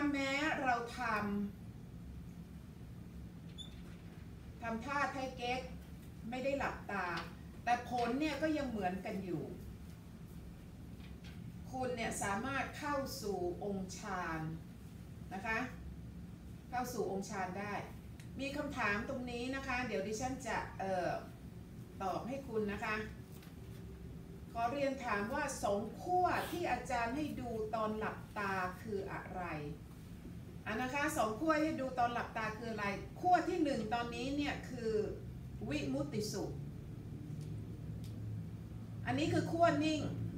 แม้เราทำท่าไทเก๊กไม่ได้หลับตาแต่ผลเนี่ยก็ยังเหมือนกันอยู่คุณเนี่ยสามารถเข้าสู่องค์ฌานนะคะเข้าสู่องค์ฌานได้มีคำถามตรงนี้นะคะเดี๋ยวดิฉันจะตอบให้คุณนะคะขอเรียนถามว่าสองขั้วที่อาจารย์ให้ดูตอนหลับตาคืออะไรนะคะสองขั้วให้ดูตอนหลับตาคืออะไรขั้วที่หนึ่งตอนนี้เนี่ยคือวิมุตติสุขอันนี้คือขั้วนิ่ง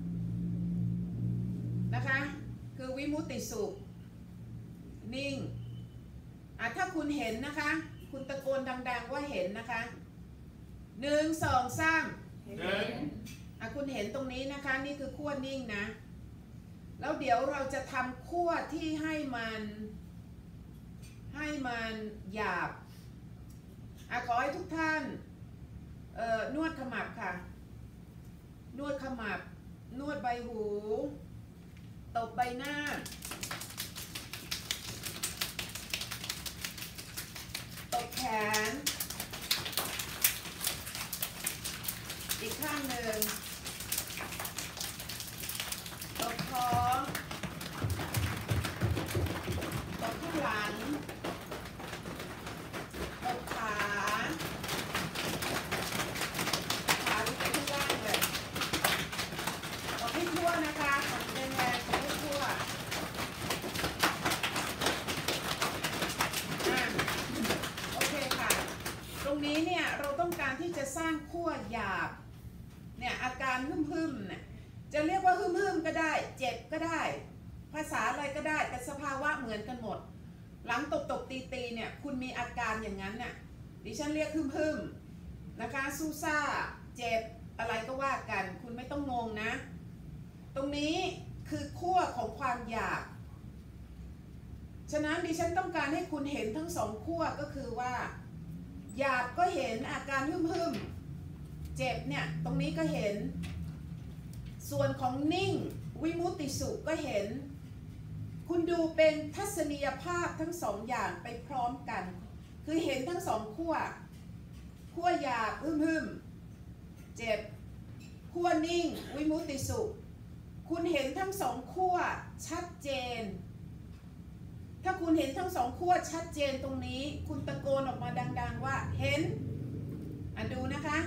นะคะคือวิมุตติสุขนิ่งถ้าคุณเห็นนะคะคุณตะโกนดังๆว่าเห็นนะคะ1 2 3เห็นคุณเห็นตรงนี้นะคะนี่คือขั้วนิ่งนะแล้วเดี๋ยวเราจะทำขั้วที่ให้มันหยาบขอให้ทุกท่านนวดขมับค่ะนวดขมับนวดใบหูตบใบหน้าตบแขนอีกข้างหนึ่งตบท้องตบข้างหลังตบขาลงไปข้างล่างเลยตบให้ทั่วนะคะตบแรงๆตบให้ทั่วโอเคค่ะตรงนี้เนี่ยเราต้องการที่จะสร้างขั้วหยาบเนี่ยอาการหึ่มๆเนี่ยจะเรียกว่าหึ่มๆก็ได้เจ็บก็ได้ภาษาอะไรก็ได้แต่สภาวะเหมือนกันหมดหลังตบตีเนี่ยคุณมีอาการอย่างนั้นน่ะดิฉันเรียกหึ่มๆนะคะซูซ่าเจ็บอะไรก็ว่ากันคุณไม่ต้องงงนะตรงนี้คือขั้วของความหยาบฉะนั้นดิฉันต้องการให้คุณเห็นทั้งสองขั้วก็คือว่าหยาบก็เห็นอาการหึ่มๆเจ็บเนี่ยตรงนี้ก็เห็นส่วนของนิ่งวิมุตติสุขก็เห็นคุณดูเป็นทัศนียภาพทั้งสองอย่างไปพร้อมกันคือเห็นทั้งสองขั้วหยาบหึ่มๆเจ็บขั้วนิ่งวิมุตติสุขคุณเห็นทั้งสองขั้วชัดเจนถ้าคุณเห็นทั้งสองขั้วชัดเจนตรงนี้คุณตะโกนออกมาดังๆว่าเห็นดูนะคะ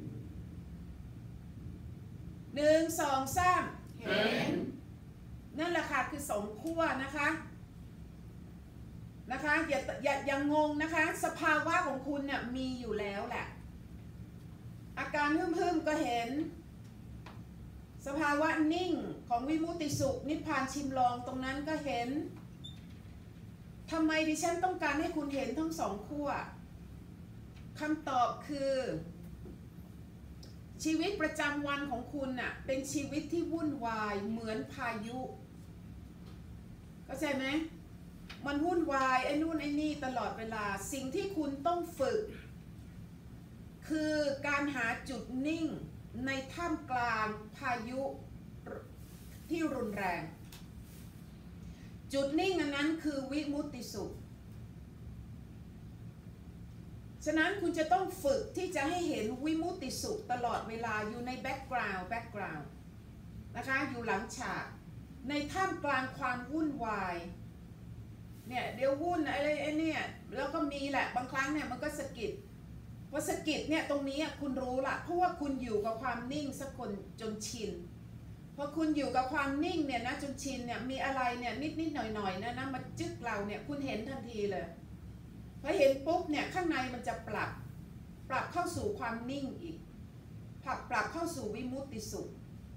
1 2 3เห็นนั่นแหละค่ะคือสองขั้วนะคะอย่างงงนะคะสภาวะของคุณเนี่ยมีอยู่แล้วแหละอาการหึ่มๆก็เห็นสภาวะนิ่งของวิมุตติสุขนิพพานชิมลองตรงนั้นก็เห็นทำไมดิฉันต้องการให้คุณเห็นทั้งสองขั้วคำตอบคือชีวิตประจำวันของคุณน่ะเป็นชีวิตที่วุ่นวายเหมือนพายุเข้าใจไหมมันวุ่นวายไอ้นู่นไอ้นี่ตลอดเวลาสิ่งที่คุณต้องฝึกคือการหาจุดนิ่งในท่ามกลางพายุที่รุนแรงจุดนิ่งอันนั้นคือวิมุตติสุขฉะนั้นคุณจะต้องฝึกที่จะให้เห็นวิมุตติสุขตลอดเวลาอยู่ในแบ็กกราวด์นะคะอยู่หลังฉากในท่ามกลางความวุ่นวายเนี่ยเดี๋ยววุ่นอะไรไอ้เนี่ยแล้วก็มีแหละบางครั้งเนี่ยมันก็สะกิดพอสะกิดเนี่ยตรงนี้คุณรู้ละเพราะว่าคุณอยู่กับความนิ่งสักคนจนชินพอคุณอยู่กับความนิ่งเนี่ยนะจนชินเนี่ยมีอะไรเนี่ยนิดหน่อยนะมาจึ๊กเราเนี่ยคุณเห็นทันทีเลยพอเห็นปุ๊บเนี่ยข้างในมันจะปรับเข้าสู่ความนิ่งอีกปรับเข้าสู่วิมุตติสุข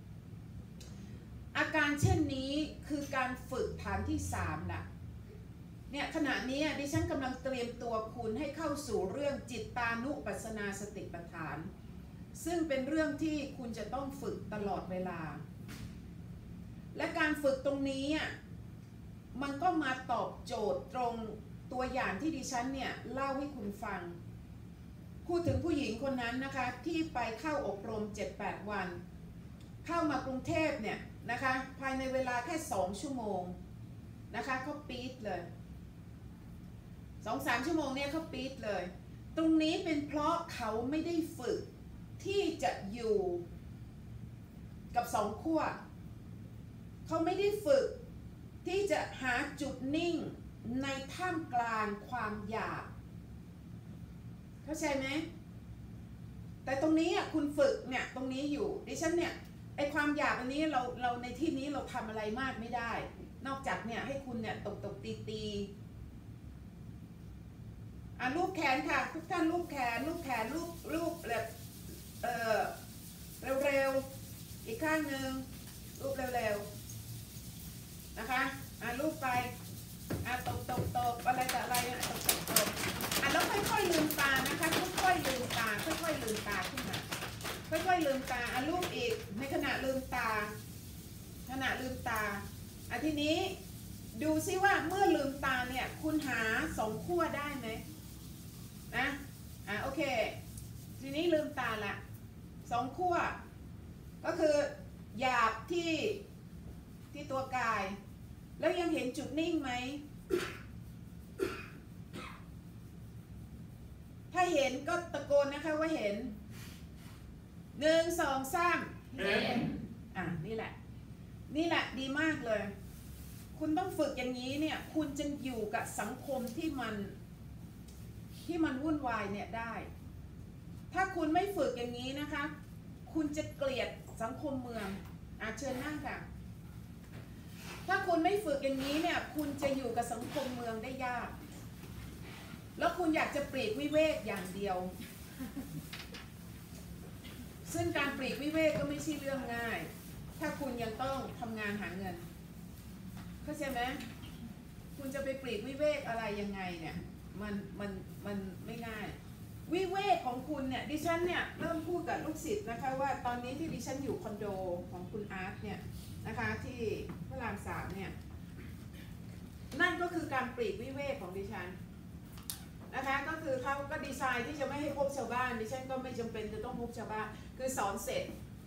อาการเช่นนี้คือการฝึกฐานที่3น่ะเนี่ยขณะนี้ดิฉันกำลังเตรียมตัวคุณให้เข้าสู่เรื่องจิตตานุปัสสนาสติปัฏฐานซึ่งเป็นเรื่องที่คุณจะต้องฝึกตลอดเวลาและการฝึกตรงนี้มันก็มาตอบโจทย์ตรงตัวอย่างที่ดิฉันเนี่ยเล่าให้คุณฟังพูดถึงผู้หญิงคนนั้นนะคะที่ไปเข้าอบรม 7-8 วันเข้ามากรุงเทพเนี่ยนะคะภายในเวลาแค่2 ชั่วโมงนะคะเขาปี๊ดเลย2-3 ชั่วโมงเนี่ยเขาปี๊ดเลยตรงนี้เป็นเพราะเขาไม่ได้ฝึกที่จะอยู่กับสองขั้วเขาไม่ได้ฝึกที่จะหาจุดนิ่งในท่ามกลางความอยากเข้าใจไหมแต่ตรงนี้คุณฝึกเนี่ยตรงนี้อยู่ดิฉันเนี่ยไอความอยากอันนี้เราในที่นี้เราทำอะไรมากไม่ได้นอกจากเนี่ยให้คุณเนี่ยตกตีรูปแขนค่ะทุกท่านรูปแขนรูปแบบเร็วๆอีกข้างหนึ่งรูปเร็วๆนะคะรูปไปตบอะไรแต่อะไรตบแล้วค่อยๆลืมตานะคะค่อยๆลืมตาค่อยๆลืมตาขึ้นมาค่อยๆลืมตารูปอีกในขณะลืมตาทีนี้ดูซิว่าเมื่อลืมตาเนี่ยคุณหาสองขั้วได้ไหมนะโอเคทีนี้ลืมตาละสองขั้วก็คือหยาบที่ตัวกายแล้วยังเห็นจุดนิ่งไหมถ้าเห็นก็ตะโกนนะคะว่าเห็น1 2 3เห็นนี่แหละดีมากเลยคุณต้องฝึกอย่างนี้เนี่ยคุณจะอยู่กับสังคมที่มันวุ่นวายเนี่ยได้ถ้าคุณไม่ฝึกอย่างนี้นะคะคุณจะเกลียดสังคมเมืองเชิญนั่งค่ะถ้าคุณไม่ฝึกอย่างนี้เนี่ยคุณจะอยู่กับสังคมเมืองได้ยากแล้วคุณอยากจะปลีกวิเวกอย่างเดียวซึ่งการปลีกวิเวกก็ไม่ใช่เรื่องง่ายถ้าคุณยังต้องทำงานหาเงินเข้าใจไหมคุณจะไปปลีกวิเวกอะไรยังไงเนี่ยมันไม่ง่ายวิเวกของคุณเนี่ยดิฉันเนี่ยเริ่มพูดกับลูกศิษย์นะคะว่าตอนนี้ที่ดิฉันอยู่คอนโดของคุณอาร์ตเนี่ยนะคะที่พระราม 3เนี่ยนั่นก็คือการปลีกวิเวกของดิฉันนะคะก็คือเขาก็ดีไซน์ที่จะไม่ให้พบชาวบ้านดิฉันก็ไม่จำเป็นจะต้องพบชาวบ้านคือสอนเสร็จ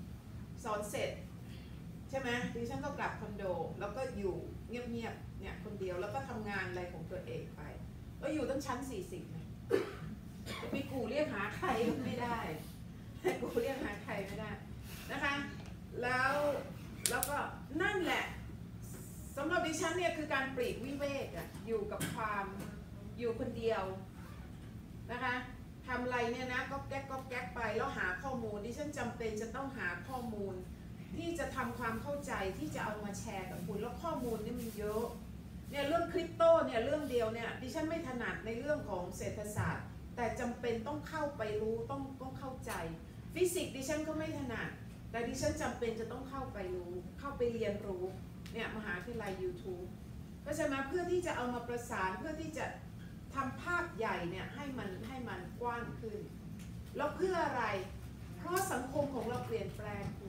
ใช่ไหมดิฉันก็กลับคอนโดแล้วก็อยู่เงียบๆเนี่ยคนเดียวแล้วก็ทำงานอะไรของตัวเองไปก็อยู่ตั้งชั้น40นะจะไปกูเรียกหาใครไม่ได้กูเรียกหาใครไม่ได้นะคะแล้วก็นั่นแหละสำหรับดิฉันเนี่ยคือการปลีกวิเวกอยู่กับความอยู่คนเดียวนะคะทำอะไรเนี่ยนะก็แก๊กไปแล้วหาข้อมูลดิฉันจำเป็นจะต้องหาข้อมูลที่จะทำความเข้าใจที่จะเอามาแชร์กับคุณแล้วข้อมูลนี่มันเยอะเนี่ยเรื่องคริปโตเนี่ยเรื่องเดียวเนี่ยดิฉันไม่ถนัดในเรื่องของเศรษฐศาสตร์แต่จำเป็นต้องเข้าไปรู้ต้องเข้าใจฟิสิกส์ดิฉันก็ไม่ถนัดแต่ดิฉันจำเป็นจะต้องเข้าไปรู้เข้าไปเรียนรู้เนี่ยมหาวิทยาลัย YouTube ก็จะมาเพื่อที่จะเอามาประสานเพื่อที่จะทำภาพใหญ่เนี่ยให้มันกว้างขึ้นแล้วเพื่ออะไรเพราะสังคมของเราเปลี่ยนแปลงคุณ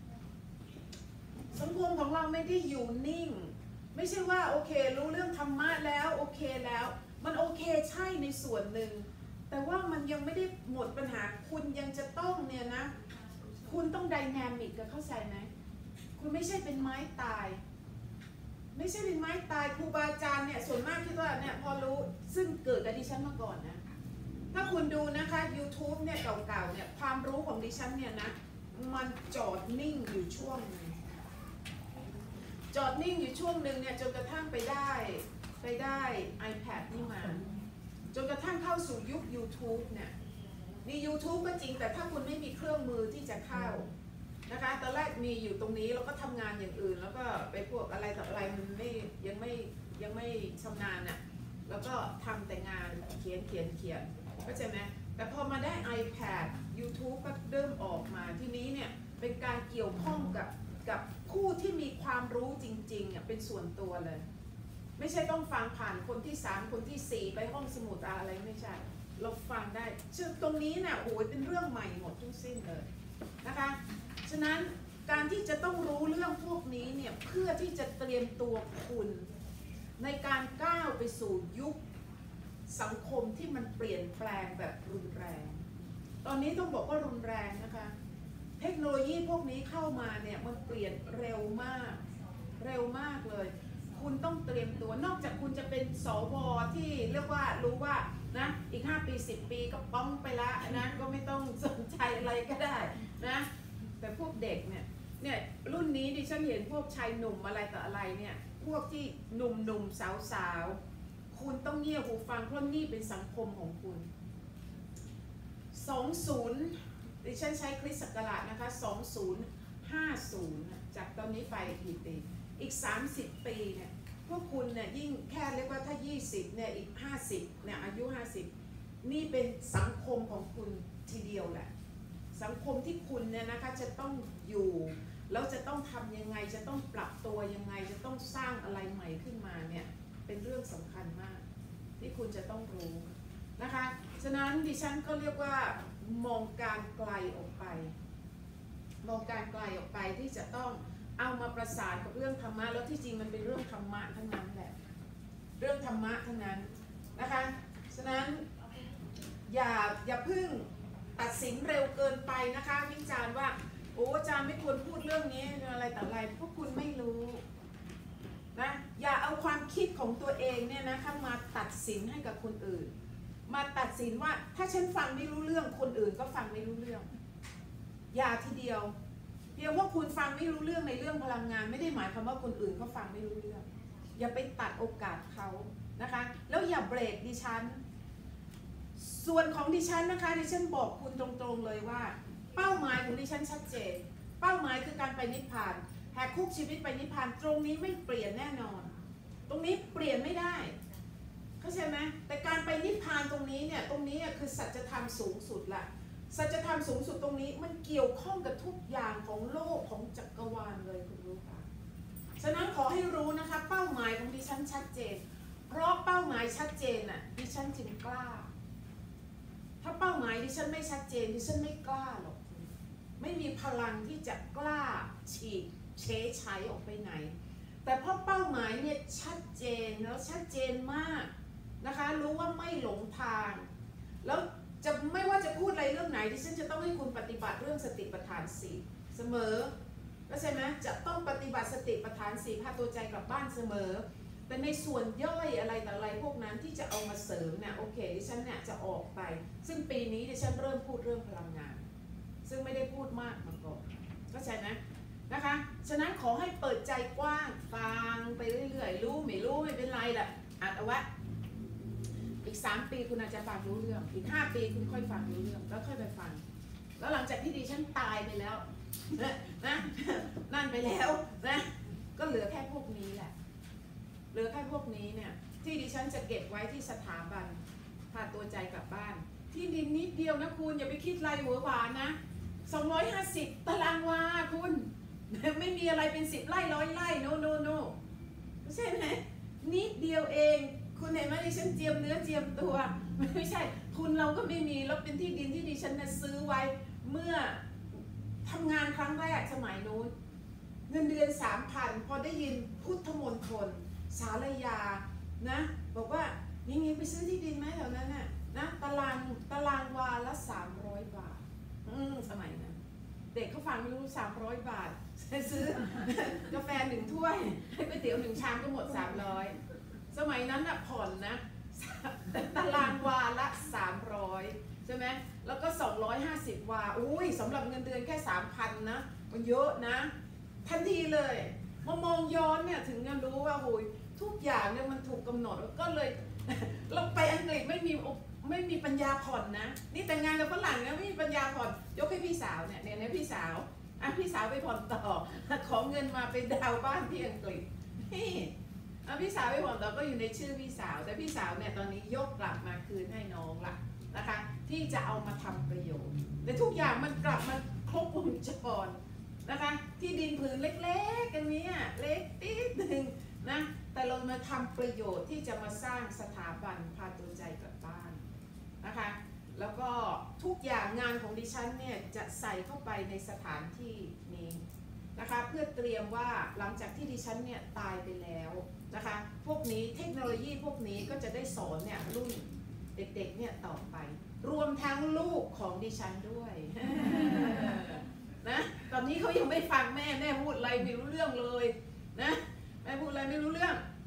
สังคมของเราไม่ได้อยู่นิ่งไม่ใช่ว่าโอเครู้เรื่องธรรมะแล้วโอเคแล้วมันโอเคใช่ในส่วนหนึ่งแต่ว่ามันยังไม่ได้หมดปัญหาคุณยังจะต้องเนี่ยนะคุณต้องไดนามิกเข้าใจไหมคุณไม่ใช่เป็นไม้ตายไม่ใช่เป็นไม้ตายครูบาอาจารย์เนี่ยส่วนมากคิดว่าเนี่ยพอรู้ซึ่งเกิดกับดิฉันมาก่อนนะถ้าคุณดูนะคะ YouTube เนี่ยเก่าๆเนี่ยความรู้ของดิฉันเนี่ยนะมันจอดนิ่งอยู่ช่วงนึงจอดนิ่งอยู่ช่วงหนึ่งเนี่ยจนกระทั่งไปได้ iPad นี่มาจนกระทั่งเข้าสู่ยุค YouTube เนี่ยมี YouTube ก็จริงแต่ถ้าคุณไม่มีเครื่องมือที่จะเข้านะคะตอนแรกมีอยู่ตรงนี้แล้วก็ทำงานอย่างอื่นแล้วก็ไปพวกอะไรต่ออะไรมันยังไม่ชำนาญน่ะแล้วก็ทำแต่งานเขียนเข้าใจไหมแต่พอมาได้ iPad YouTube ก็เริ่มออกมาทีนี้เนี่ยเป็นการเกี่ยวข้องกับผู้ที่มีความรู้จริงๆเป็นส่วนตัวเลยไม่ใช่ต้องฟังผ่านคนที่3คนที่4ไปห้องสมุดอะไรไม่ใช่เราฟังได้ซึ่งตรงนี้น่ะโอ้ยเป็นเรื่องใหม่หมดทั้งสิ้นเลยนะคะฉะนั้นการที่จะต้องรู้เรื่องพวกนี้เนี่ยเพื่อที่จะเตรียมตัวคุณในการก้าวไปสู่ยุคสังคมที่มันเปลี่ยนแปลงแบบรุนแรงตอนนี้ต้องบอกว่ารุนแรงนะคะเทคโนโลยีพวกนี้เข้ามาเนี่ยมันเปลี่ยนเร็วมากเลยคคุณต้องเตรียมตัวนอกจากคุณจะเป็นสวที่เรียกว่ารู้ว่านะอีก5 ปี10 ปีก็ป้องไปละนะก็ไม่ต้องสนใจอะไรก็ได้นะแต่พวกเด็กเนี่ยรุ่นนี้ดิฉันเห็นพวกชายหนุ่มอะไรต่ออะไรเนี่ยพวกที่หนุ่มสาวคุณต้องเงี่ยหูฟังเพราะนี่เป็นสังคมของคุณ20ดิฉันใช้คริสต์ศักราชนะคะ2050จากตอนนี้ไปกี่ปีอีก30 ปีเนี่ยพวกคุณเนี่ยยิ่งแค่เรียกว่าถ้า20เนี่ยอีก50เนี่ยอายุ50นี่เป็นสังคมของคุณทีเดียวแหละสังคมที่คุณเนี่ยนะคะจะต้องอยู่แล้วจะต้องทำยังไงจะต้องปรับตัวยังไงจะต้องสร้างอะไรใหม่ขึ้นมาเนี่ยเป็นเรื่องสำคัญมากที่คุณจะต้องรู้นะคะฉะนั้นดิฉันก็เรียกว่ามองการไกลออกไปมองการไกลออกไปที่จะต้องเอามาประสานกับเรื่องธรรมะแล้วที่จริงมันเป็นเรื่องธรรมะทั้งนั้นแหละเรื่องธรรมะทั้งนั้นนะคะฉะนั้นอย่าพึ่งตัดสินเร็วเกินไปนะคะวิจารณ์ว่าโอ้อาจารย์ไม่ควรพูดเรื่องนี้อะไรแต่อะไรพวกคุณไม่รู้นะอย่าเอาความคิดของตัวเองเนี่ยนะคะมาตัดสินให้กับคนอื่นมาตัดสินว่าถ้าฉันฟังไม่รู้เรื่องคนอื่นก็ฟังไม่รู้เรื่องอย่าทีเดียวเพียงว่าคุณฟังไม่รู้เรื่องในเรื่องพลังงานไม่ได้หมายความว่าคนอื่นเขาฟังไม่รู้เรื่องอย่าไปตัดโอกาสเขานะคะแล้วอย่าเบรกดิฉันส่วนของดิฉันนะคะดิฉันบอกคุณตรงๆเลยว่าเป้าหมายของดิฉันชัดเจนเป้าหมายคือการไปนิพพานแหกคุกชีวิตไปนิพพานตรงนี้ไม่เปลี่ยนแน่นอนตรงนี้เปลี่ยนไม่ได้เข้าใจไหมแต่การไปนิพพานตรงนี้เนี่ยตรงนี้คือสัจธรรมสูงสุดละสัจธรรมสูงสุดตรงนี้มันเกี่ยวข้องกับทุกอย่างของโลกของจักรวาลเลยคุณรู้ป่ะฉะนั้นขอให้รู้นะคะเป้าหมายของดิฉันชัดเจนเพราะเป้าหมายชัดเจนน่ะดิฉันจึงกล้าถ้าเป้าหมายดิฉันไม่ชัดเจนดิฉันไม่กล้าหรอกไม่มีพลังที่จะกล้าฉีกเฉยใช้ออกไปไหนแต่เพราะเป้าหมายเนี่ยชัดเจนแล้วชัดเจนมากนะคะรู้ว่าไม่หลงทางแล้วจะไม่ว่าจะพูดอะไรเรื่องไหนดิฉันจะต้องให้คุณปฏิบัติเรื่องสติปัฏฐาน4เสมอเข้าใจไหมจะต้องปฏิบัติสติปัฏฐาน4พาตัวใจกลับบ้านเสมอแต่ในส่วนย่อยอะไรแต่อะไรพวกนั้นที่จะเอามาเสริมเนี่ยโอเคดิฉันเนี่ยจะออกไปซึ่งปีนี้ดิฉันเริ่มพูดเรื่องพลังงานซึ่งไม่ได้พูดมากมาก่อนเข้าใจไหมนะคะฉะนั้นขอให้เปิดใจกว้างฟังไปเรื่อยๆรู้ไม่รู้ไม่เป็นไรแหละอัดเอาไว้อีก3 ปีคุณอาจจะฟังรู้เรื่องอีก5 ปีคุณค่อยฟังรู้เรื่องแล้วค่อยไปฟังแล้วหลังจากที่ดิฉันตายไปแล้วนะนั่นไปแล้วนะก็เหลือแค่พวกนี้แหละเหลือแค่พวกนี้เนี่ยที่ดิฉันจะเก็บไว้ที่สถาบันพาตัวใจกลับบ้านที่ดินนิดเดียวนะคุณอย่าไปคิดไรหัวหวานนะ250 ตารางวาคุณไม่มีอะไรเป็น10 ไร่100 ไร่โนใช่ไหมนิดเดียวเองคุณเห็นไหมดิฉันเจียมเนื้อเจียมตัวไม่ใช่ทุนเราก็ไม่มีแล้วเป็นที่ดินที่ดิฉันซื้อไว้เมื่อทำงานครั้งแรกสมัยนู้นเงินเดือน 3,000 พอได้ยินพุทธมณฑลสารยานะบอกว่ายังไงไปซื้อที่ดินไหมแถวนั้นน่ะนะตารางวาละ300 บาทสมัยนั้นเด็กเขาฟังไม่รู้300 บาทซื้อกาแฟ1 ถ้วยก๋วยเตี๋ยว1 ชามก็หมด300สมัยนั้นน่ะผ่อนนะตารางวาละ300ใช่ไหมแล้วก็250 วาอุ้ยสำหรับเงินเดือนแค่ 3,000 นะมันเยอะนะทันทีเลยมองย้อนเนี่ยถึงจะรู้ว่าโอ้ยทุกอย่างเนี่ยมันถูกกำหนดก็เลยเราไปอังกฤษไม่มีปัญญาผ่อนนะนี่แต่งงานกับฝรั่งนะไม่มีปัญญาผ่อนยกให้พี่สาวเนี่ยพี่สาวพี่สาวไปผ่อนต่อขอเงินมาไปดาวบ้านที่อังกฤษพี่สาวไปผ่อนต่อก็อยู่ในชื่อพี่สาวแต่พี่สาวเนี่ยตอนนี้ยกกลับมาคืนให้น้องละนะคะที่จะเอามาทำประโยชน์แต่ทุกอย่างมันกลับมาครบวงจรนะคะที่ดินผืนเล็กๆกันนี้เล็กนิดนึงนะแต่เรามาทำประโยชน์ที่จะมาสร้างสถาบันพาตัวใจกลับบ้านนะคะแล้วก็ทุกอย่างงานของดิฉันเนี่ยจะใส่เข้าไปในสถานที่นี้นะคะเพื่อเตรียมว่าหลังจากที่ดิฉันเนี่ยตายไปแล้วนะคะพวกนี้เทคโนโลยีพวกนี้ก็จะได้สอนเนี่ยรุ่นเด็กๆเนี่ยต่อไปรวมทั้งลูกของดิฉันด้วยนะตอนนี้เขายังไม่ฟังแม่พูดอะไรไม่รู้เรื่องเลยนะแม่พูดอะไรไม่รู้เรื่อง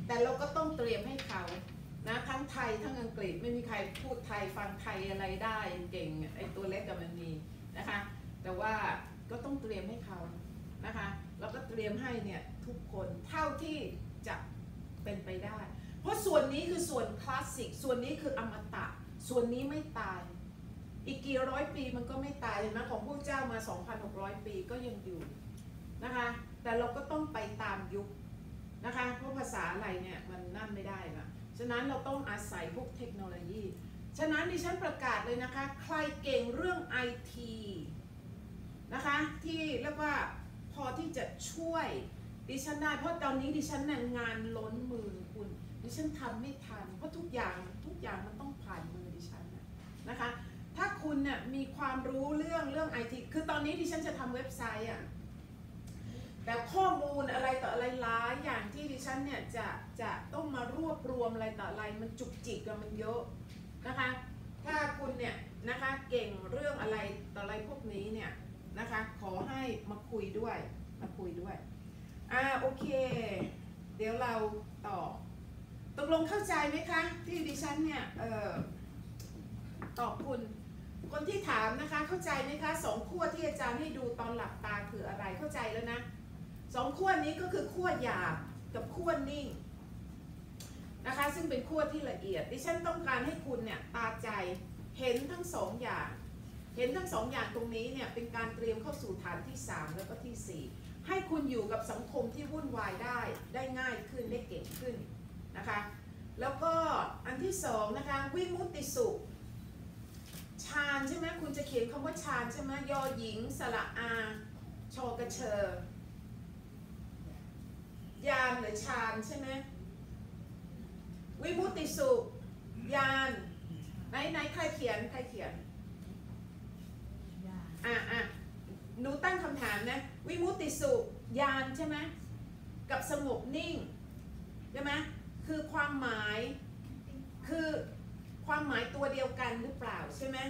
แต่เราก็ต้องเตรียมให้เขานะทั้งไทยทั้งอังกฤษไม่มีใครพูดไทยฟังไทยอะไรได้เก่งไอ้ตัวเล็กกับมันมีนะคะแต่ว่าก็ต้องเตรียมให้เขานะคะแล้วก็เตรียมให้เนี่ยทุกคนเท่าที่จะเป็นไปได้เพราะส่วนนี้คือส่วนคลาสสิกส่วนนี้คืออมตะส่วนนี้ไม่ตายอีกกี่ร้อยปีมันก็ไม่ตายเห็นไหมของพระเจ้ามา 2,600 ปีก็ยังอยู่นะคะแต่เราก็ต้องไปตามยุคนะคะเพราะภาษาอะไรเนี่ยมันนั่นไม่ได้นะฉะนั้นเราต้องอาศัยพวกเทคโนโลยีฉะนั้นดิฉันประกาศเลยนะคะใครเก่งเรื่อง IT นะคะที่เรียกว่าพอที่จะช่วยดิฉันได้เพราะตอนนี้ดิฉันเนี่ยงานล้นมือคุณดิฉันทำไม่ทันเพราะทุกอย่างมันต้องผ่านมือดิฉันนะคะถ้าคุณเนี่ยมีความรู้เรื่อง IT คือตอนนี้ดิฉันจะทำเว็บไซต์อ่ะแต่ข้อมูลอะไรต่ออะไรหลายอย่างที่ดิฉันเนี่ยจะต้องมารวบรวมอะไรต่ออะไรมันจุกจิกกับมันเยอะนะคะถ้าคุณเนี่ยนะคะเก่งเรื่องอะไรต่ออะไรพวกนี้เนี่ยนะคะขอให้มาคุยด้วยโอเคเดี๋ยวเราต่อตกลงเข้าใจไหมคะที่ดิฉันเนี่ยตอบคุณคนที่ถามนะคะเข้าใจไหมคะสองขั้วที่อาจารย์ให้ดูตอนหลับตาคืออะไรเข้าใจแล้วนะสองขั้วนี้ก็คือขั้วหยาบกับขั้วนิ่งนะคะซึ่งเป็นขั้วที่ละเอียดดิฉันต้องการให้คุณเนี่ยตาใจเห็นทั้งสองอย่างตรงนี้เนี่ยเป็นการเตรียมเข้าสู่ฐานที่3แล้วก็ที่4ให้คุณอยู่กับสังคมที่วุ่นวายได้ง่ายขึ้นได้เก่งขึ้นนะคะแล้วก็อันที่2นะคะวิมุตติสุขฌานใช่ไหมคุณจะเขียนคำว่าฌานใช่ไหมยอหญิงสระอาชอกระเชอยานหรือฌานใช่ไหมวิมุตติสุขยานไหนใครเขียนหนูตั้งคำถามนะวิมุตติสุขญาณใช่ไหมกับสงบนิ่งใช่ไหมคือความหมายตัวเดียวกันหรือเปล่าใช่ไหม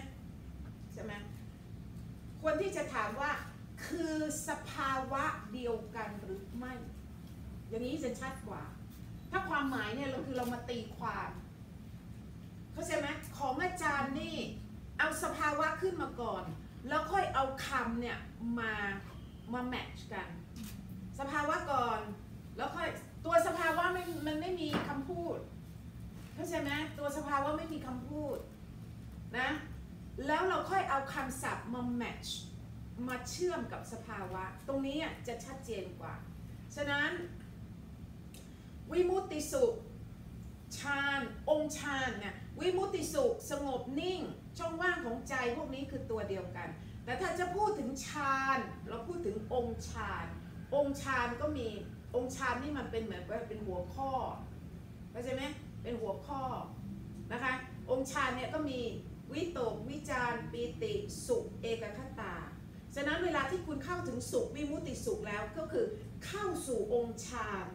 ควรที่จะถามว่าคือสภาวะเดียวกันหรือไม่อย่างนี้จะชัดกว่าถ้าความหมายเนี่ยเรามาตีความเข้าใจไหมของอาจารย์นี่เอาสภาวะขึ้นมาก่อนแล้วค่อยเอาคำเนี่ยมาแมทช์กันสภาวะก่อนแล้วค่อยตัวสภาวะมันไม่มีคำพูดเข้าใจไหมตัวสภาวะไม่มีคำพูดนะแล้วเราค่อยเอาคำศัพท์มาแมทช์มาเชื่อมกับสภาวะตรงนี้จะชัดเจนกว่าฉะนั้นวิมุตติสุขฌานองค์ฌานเนี่ยวิมุตติสุขสงบนิ่งช่องว่างของใจพวกนี้คือตัวเดียวกันแต่ถ้าจะพูดถึงฌานเราพูดถึงองค์ฌานก็มีองค์ฌานนี่มันเป็นเหมือนว่าเป็นหัวข้อเข้าใจไหมเป็นหัวข้อนะคะองค์ฌานเนี่ยก็มีวิตกวิจารปีติสุขเอกคตาฉะนั้นเวลาที่คุณเข้าถึงสุขวิมุตติสุขแล้วก็คือเข้าสู่องค์ฌาน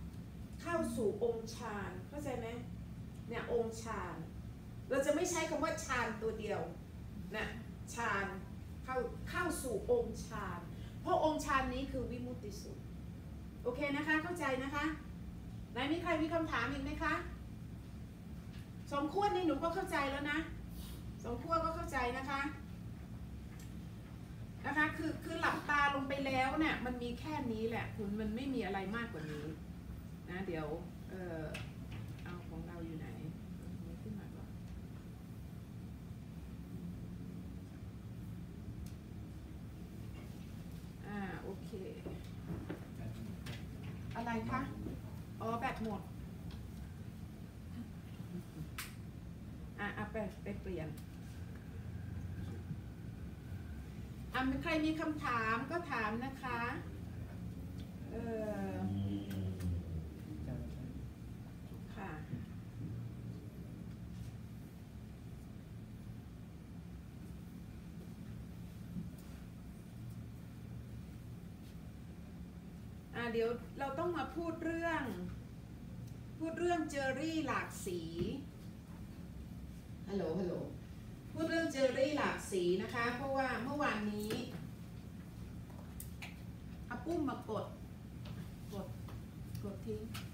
เข้าใจไหมเนี่ยองค์ฌานเราจะไม่ใช้คำว่าฌานตัวเดียวนะฌานเข้าสู่องค์ฌานเพราะองค์ฌานนี้คือวิมุตติสุขโอเคนะคะเข้าใจนะคะไหนมีใครมีคำถามอีกไหมคะสองขั้วนี่หนูก็เข้าใจแล้วนะสองขั้วก็เข้าใจนะคะคือหลับตาลงไปแล้วเนี่ยมันมีแค่นี้แหละคุณมันไม่มีอะไรมากกว่านี้นะเดี๋ยวเอาของเราอยู่ไหนไม่ขึ้นมาก่อนโอเคอะไรคะอ๋อแบตหมดไปเปลี่ยนใครมีคำถามก็ถามนะคะค่ะเดี๋ยวเราต้องมาพูดเรื่องเจอรี่หลากสีฮัลโหลพูดเรื่องเจอรี่หลากสีนะคะเพราะว่าเมื่อวานนี้ปุ้มมากดทิ้ง